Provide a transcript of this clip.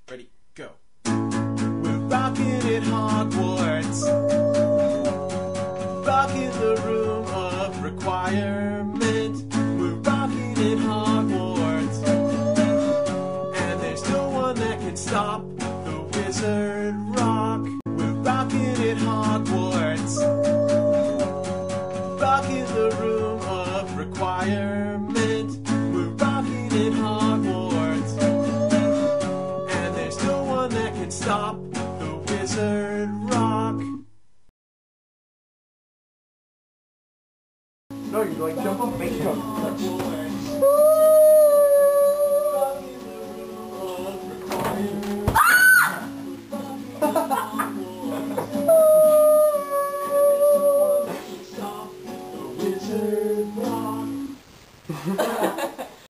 Ready, go. We're rocking at Hogwarts, rocking the room of requirement. We're rocking at Hogwarts, and there's no one that can stop the wizard rock. We're rocking at Hogwarts, rocking the room of requirement. We're rocking at Hogwarts, and there's no one that can stop the wizard rock. No, you're going jump, make jump.